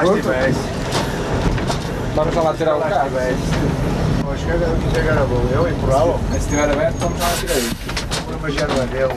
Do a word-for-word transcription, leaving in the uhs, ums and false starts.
Se tivesse. Vamos lá tirar o carro. Acho que era bom. Eu empurrava. Se estiver aberto, vamos lá tirar aí. Vou imaginar o anel.